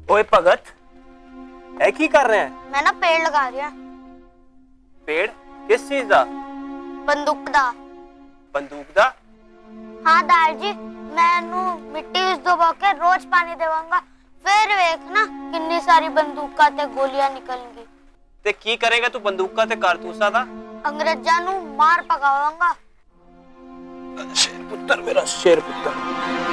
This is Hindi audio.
ओए भगत, है की कर रहे हैं? मैं ना पेड़ लगा रही हूं। पेड़ किस चीज दा? बंदूक दा। बंदूक दा? हाँ दाल जी, मैनू मिट्टी उस दबा के रोज पानी देवांगा, फिर देखना कितनी सारी बंदूका ते गोलियां निकलेंगी। ते की करेगा तू बंदूका ते कारतूसा दा? अंग्रेजां नू मार पकावांगा। शेर पुत्र, मेरा शेर पुत्र।